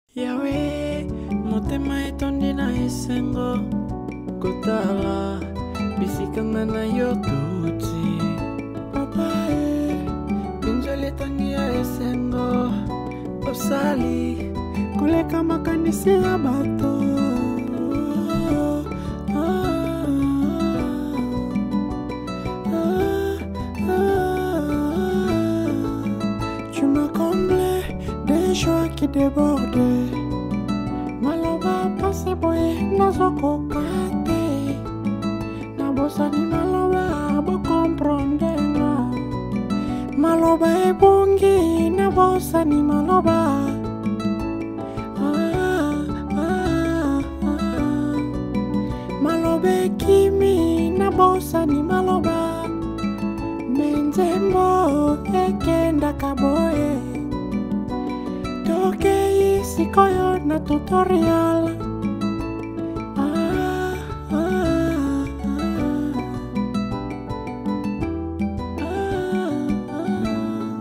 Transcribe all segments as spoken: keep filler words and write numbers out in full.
Yawe, motema etondi na esengo kotala bisikanga na yo tuti. Papa e, binzoli etangi ya esengo osali koleka makanisi ya bato. Tu m'as comblé des joies qui débordaient. Maloba passe boye nazoko kate. Nabosani maloba bo comprendre nga. Maloba ebongi nabosani maloba. Ah, ah, ah. Maloba kimi nabosani maloba. Menzembo ekenda kaboye. Tokei sikoyo na tutorial. Ah, ah, ah. Ah, ah.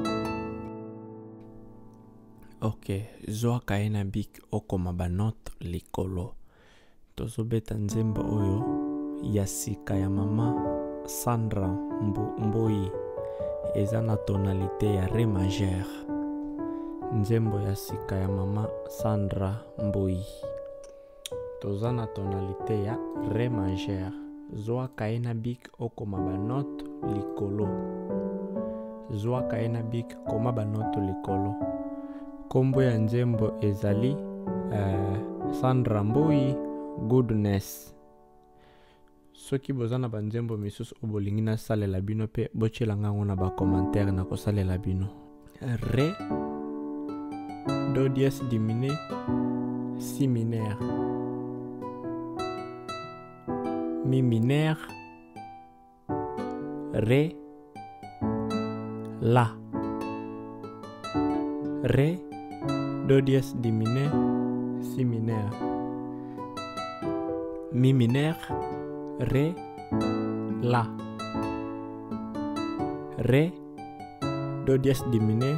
Ok, zoa kaena bik okoma banot likolo. Tozobeta nzembo oyo ya sika ya mama Sandra Mbo, Mboi eza na tonalité ya Ré majeur. Nzembo ya sika ya mama Sandra Mboi toza na tonalité ya Ré majeur. Zoa kaena bik okoma banot likolo. Zoa kaena bik koma banot likolo. Kombo ya nzembo ezali uh, Sandra Mboi Goodness. Soki bozana banzembo misusu obolingi na salela bino pe bochela ngango na ba commentaire na ko salela bino. Ré, do dièse diminué, si mineur, mi mineur, ré, la, ré, do dièse diminué, si mineur, mi mineur, ré, la, ré, do dièse diminué,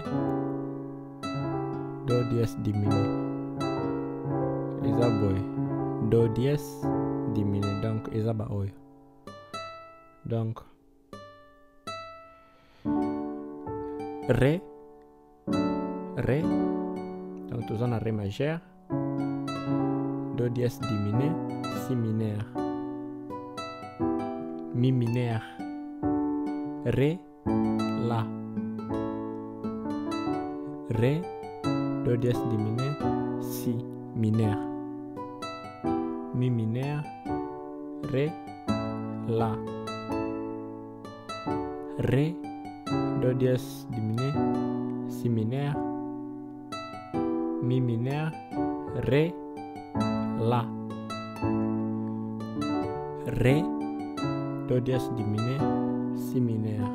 do dièse diminué, eza boy, do dièse diminué, donc eza ba oyo, donc ré, ré, donc toza na ré majeur, do dièse diminué, si mineur, mi mineur, ré, la, ré, do dièse diminué, si mineur, mi mineur, ré, la, ré, do dièse diminué, si mineur, mi mineur, ré, la, ré, do dièse diminué, si mineur,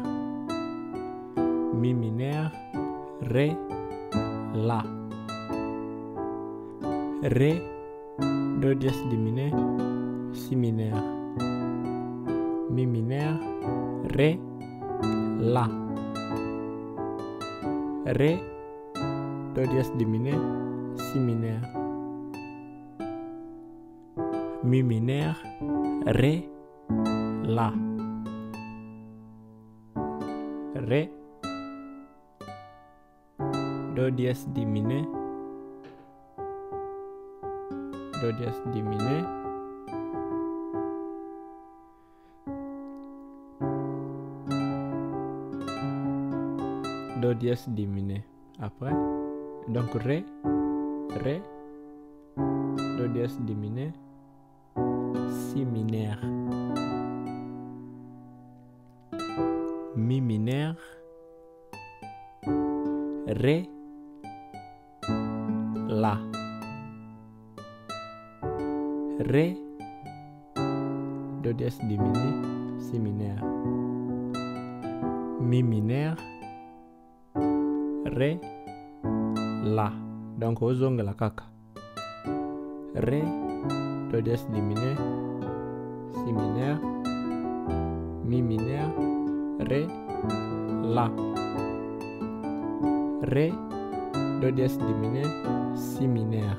mi mineur, ré, la, ré, do dièse diminué, si mineur, mi mineur, ré, la, ré, do dièse diminué, si mineur, mi mineur, ré, la, ré, do dièse diminué, do dièse diminué, do dièse diminué. Après, donc ré, ré, do dièse diminué, si mineur, mi mineur, ré, la, ré, do dièse diminué, si mineur, mi mineur, ré, la, donc ozonga la kaka, ré, do dièse diminué, si mineur, mi mineur, ré, la, ré, do dièse diminué, si mineur,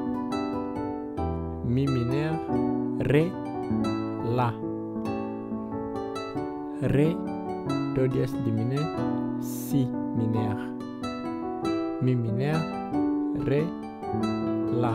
mi mineur, ré, la, ré, do dièse diminué, si mineur, mi mineur, ré, la,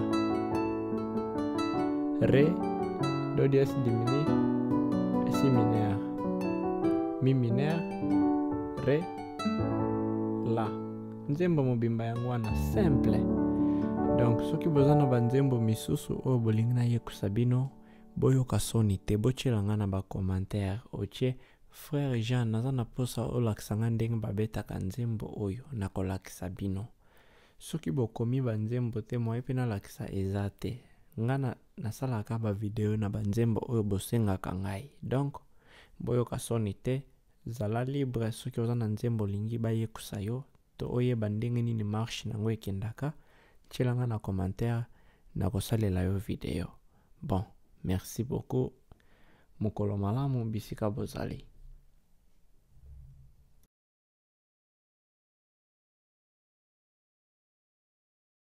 ré, do dièse diminué, si mineur, mi mineur, ré, la. Nzembo mobimba yangu wana simple. Donc soki bozana banzembo misusu oyo bolingi na ye kusabino boyoka soni te botiela nga na ba commentaire otie frère Jean naza na posa olakisa nga ndenge babetaka nzembo oyo nakolakisa bino. Soki bokomi banzembo te moi mpe nalakisa eza te. Nga na nasalaka ba video na banzembo oyo bosengaka ngai. Donc boyoka soni te, zala libre soki oza na nzembo lingi bayekusa yo to oyeba ndenge nini marche nango ekendaka. Tiela nga na commentaire nakosalela yo video. Bon, merci beaucoup. Mukolo malamu bisika bozali.